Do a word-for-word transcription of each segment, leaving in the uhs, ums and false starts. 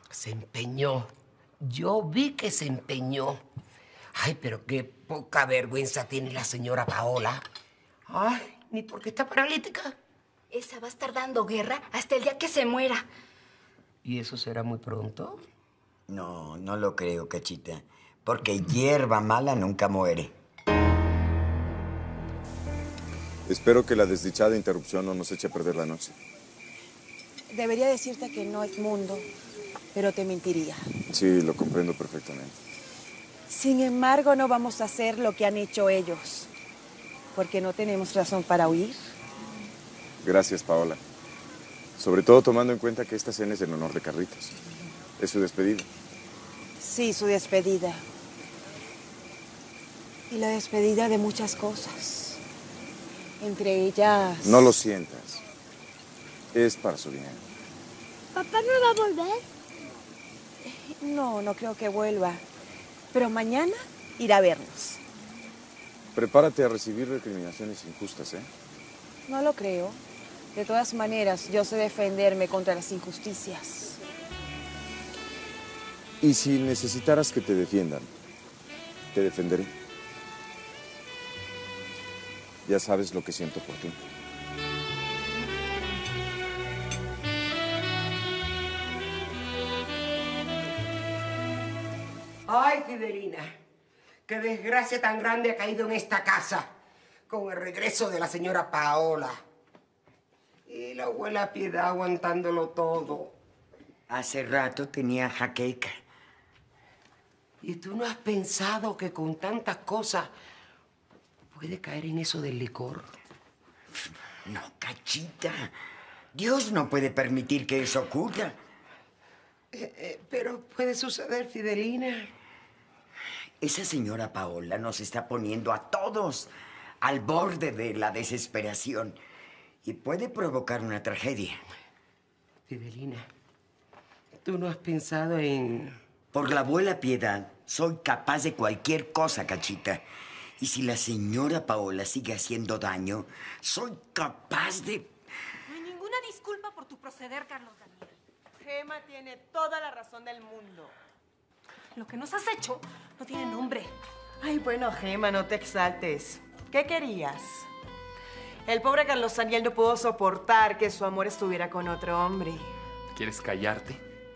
Se empeñó. Yo vi que se empeñó. Ay, pero qué poca vergüenza tiene la señora Paola. Ay, ni porque está paralítica. Esa va a estar dando guerra hasta el día que se muera. ¿Y eso será muy pronto? No, no lo creo, Cachita. Porque hierba mala nunca muere. Espero que la desdichada interrupción no nos eche a perder la noche. Debería decirte que no, Edmundo, pero te mentiría. Sí, lo comprendo perfectamente. Sin embargo, no vamos a hacer lo que han hecho ellos, porque no tenemos razón para huir. Gracias, Paola. Sobre todo tomando en cuenta que esta cena es en honor de Carlitos. Es su despedida. Sí, su despedida. Y la despedida de muchas cosas. Entre ellas... No lo sientas. Es para su bien. ¿Papá no va a volver? No, no creo que vuelva. Pero mañana irá a vernos. Prepárate a recibir recriminaciones injustas, ¿eh? No lo creo. De todas maneras, yo sé defenderme contra las injusticias. Y si necesitaras que te defiendan, te defenderé. Ya sabes lo que siento por ti. Ay, Fidelina, qué desgracia tan grande ha caído en esta casa con el regreso de la señora Paola. Y la abuela Piedad aguantándolo todo. Hace rato tenía jaqueca. ¿Y tú no has pensado que con tantas cosas puede caer en eso del licor? No, Cachita. Dios no puede permitir que eso ocurra. Eh, eh, pero puede suceder, Fidelina. Esa señora Paola nos está poniendo a todos al borde de la desesperación y puede provocar una tragedia. Fidelina, ¿tú no has pensado en...? Por la abuela Piedad, soy capaz de cualquier cosa, Cachita. Y si la señora Paola sigue haciendo daño, soy capaz de... No hay ninguna disculpa por tu proceder, Carlos Daniel. Gema tiene toda la razón del mundo. Lo que nos has hecho no tiene nombre. Ay, bueno, Gema, no te exaltes. ¿Qué querías? El pobre Carlos Daniel no pudo soportar que su amor estuviera con otro hombre. ¿Quieres callarte?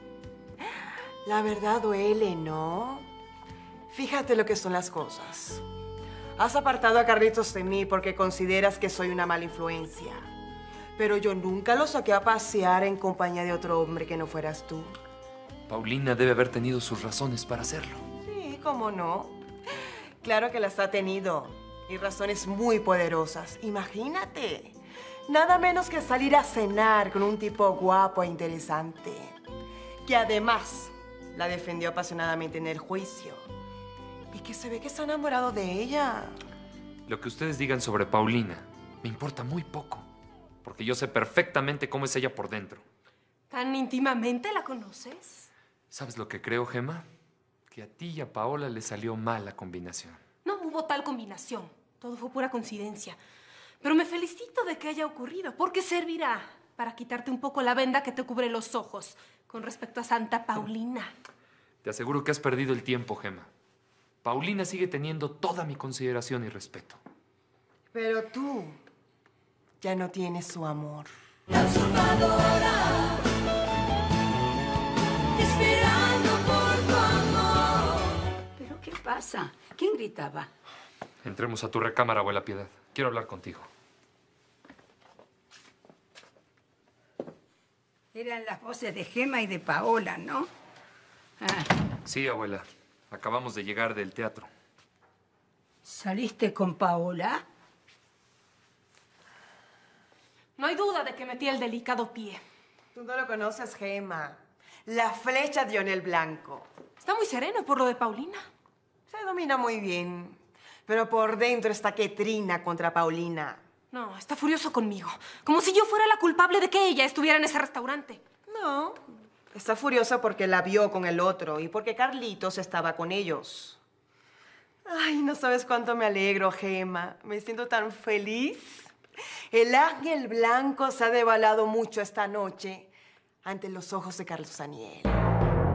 La verdad duele, ¿no? Fíjate lo que son las cosas. Has apartado a Carlitos de mí porque consideras que soy una mala influencia. Pero yo nunca lo saqué a pasear en compañía de otro hombre que no fueras tú. Paulina debe haber tenido sus razones para hacerlo. Sí, ¿cómo no? Claro que las ha tenido. Y razones muy poderosas. Imagínate. Nada menos que salir a cenar con un tipo guapo e interesante. Que además la defendió apasionadamente en el juicio. Y que se ve que está enamorado de ella. Lo que ustedes digan sobre Paulina me importa muy poco. Porque yo sé perfectamente cómo es ella por dentro. ¿Tan íntimamente la conoces? ¿Sabes lo que creo, Gema? Que a ti y a Paola le salió mal la combinación. No hubo tal combinación. Todo fue pura coincidencia. Pero me felicito de que haya ocurrido, porque servirá para quitarte un poco la venda que te cubre los ojos con respecto a Santa Paulina. Te aseguro que has perdido el tiempo, Gema. Paulina sigue teniendo toda mi consideración y respeto. Pero tú ya no tienes su amor. La usurpadora, esperando por tu amor. ¿Pero qué pasa? ¿Quién gritaba? Entremos a tu recámara, abuela Piedad. Quiero hablar contigo. Eran las voces de Gema y de Paola, ¿no? Ah. Sí, abuela. Acabamos de llegar del teatro. ¿Saliste con Paola? No hay duda de que metí el delicado pie. Tú no lo conoces, Gema. La flecha dio en el blanco. Está muy sereno por lo de Paulina. Se domina muy bien. Pero por dentro está que trina contra Paulina. No, está furioso conmigo. Como si yo fuera la culpable de que ella estuviera en ese restaurante. No, está furioso porque la vio con el otro y porque Carlitos estaba con ellos. Ay, no sabes cuánto me alegro, Gema. Me siento tan feliz. El ángel blanco se ha devalado mucho esta noche ante los ojos de Carlos Daniel.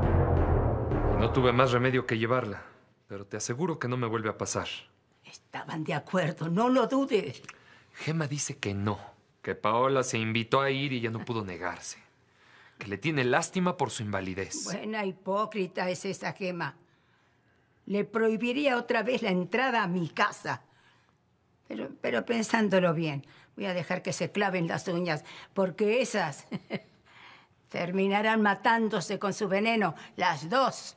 No tuve más remedio que llevarla, pero te aseguro que no me vuelve a pasar. Estaban de acuerdo, no lo dudes. Gemma dice que no, que Paola se invitó a ir y ella no pudo negarse. Que le tiene lástima por su invalidez. Buena hipócrita es esa Gemma. Le prohibiría otra vez la entrada a mi casa. Pero, pero pensándolo bien, voy a dejar que se claven las uñas, porque esas terminarán matándose con su veneno, las dos.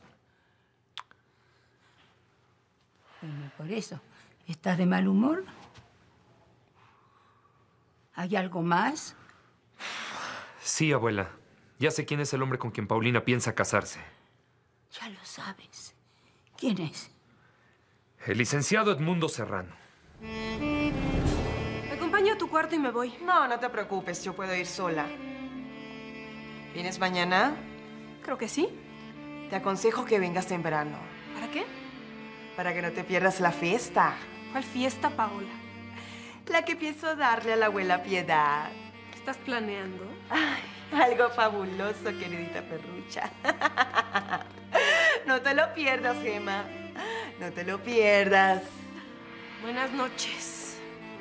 Bueno, por eso, ¿estás de mal humor? ¿Hay algo más? Sí, abuela. Ya sé quién es el hombre con quien Paulina piensa casarse. Ya lo sabes. ¿Quién es? El licenciado Edmundo Serrano. Te acompaño a tu cuarto y me voy. No, no te preocupes, yo puedo ir sola. ¿Vienes mañana? Creo que sí. Te aconsejo que vengas temprano. ¿Para qué? Para que no te pierdas la fiesta. ¿Cuál fiesta, Paola? La que pienso darle a la abuela Piedad. ¿Qué estás planeando? Ay, algo fabuloso, queridita perrucha. No te lo pierdas, Gemma. No te lo pierdas. Buenas noches.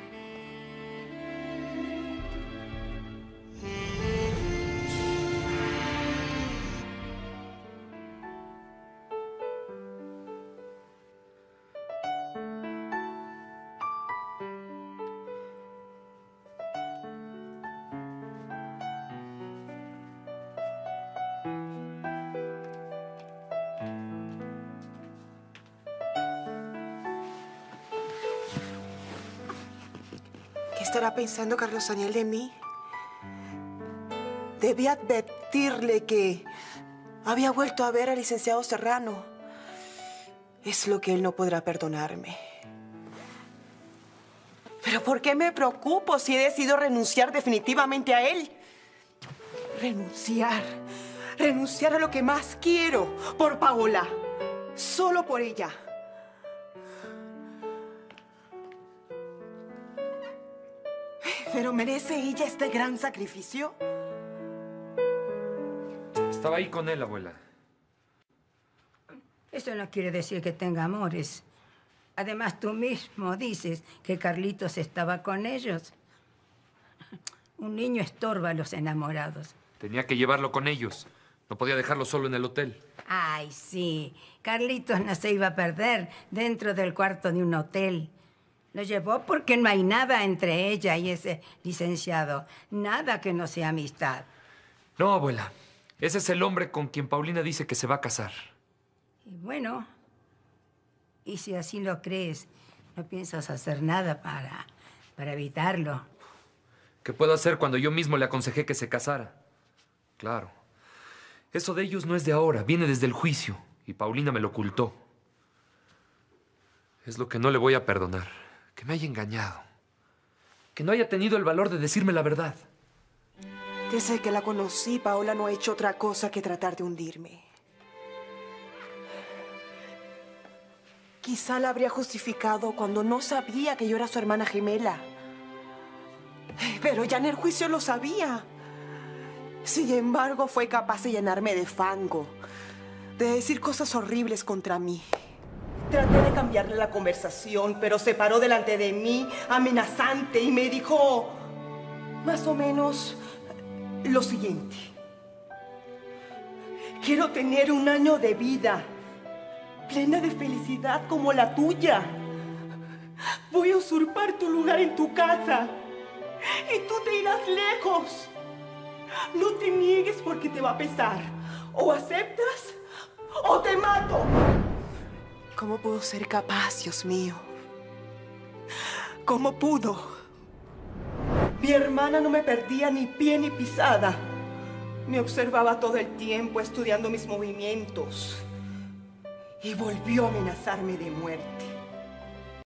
¿Qué estará pensando Carlos Daniel de mí? Debí advertirle que había vuelto a ver al licenciado Serrano. Es lo que él no podrá perdonarme. ¿Pero por qué me preocupo si he decidido renunciar definitivamente a él? Renunciar. Renunciar a lo que más quiero. Por Paola. Solo por ella. ¿Pero merece ella este gran sacrificio? Estaba ahí con él, abuela. Eso no quiere decir que tenga amores. Además, tú mismo dices que Carlitos estaba con ellos. Un niño estorba a los enamorados. Tenía que llevarlo con ellos. No podía dejarlo solo en el hotel. Ay, sí. Carlitos no se iba a perder dentro del cuarto de un hotel. Lo llevó porque no hay nada entre ella y ese licenciado. Nada que no sea amistad. No, abuela. Ese es el hombre con quien Paulina dice que se va a casar. Y bueno, y si así lo crees, ¿no piensas hacer nada para, para evitarlo? ¿Qué puedo hacer cuando yo mismo le aconsejé que se casara? Claro. Eso de ellos no es de ahora, viene desde el juicio. Y Paulina me lo ocultó. Es lo que no le voy a perdonar. Que me haya engañado. Que no haya tenido el valor de decirme la verdad. Desde que la conocí, Paola no ha hecho otra cosa que tratar de hundirme. Quizá la habría justificado cuando no sabía que yo era su hermana gemela. Pero ya en el juicio lo sabía. Sin embargo, fue capaz de llenarme de fango, de decir cosas horribles contra mí. Traté de cambiarle la conversación, pero se paró delante de mí, amenazante, y me dijo más o menos lo siguiente. Quiero tener un año de vida plena de felicidad como la tuya. Voy a usurpar tu lugar en tu casa y tú te irás lejos. No te niegues porque te va a pesar. O aceptas o te mato. ¿Cómo pudo ser capaz, Dios mío? ¿Cómo pudo? Mi hermana no me perdía ni pie ni pisada. Me observaba todo el tiempo estudiando mis movimientos. Y volvió a amenazarme de muerte.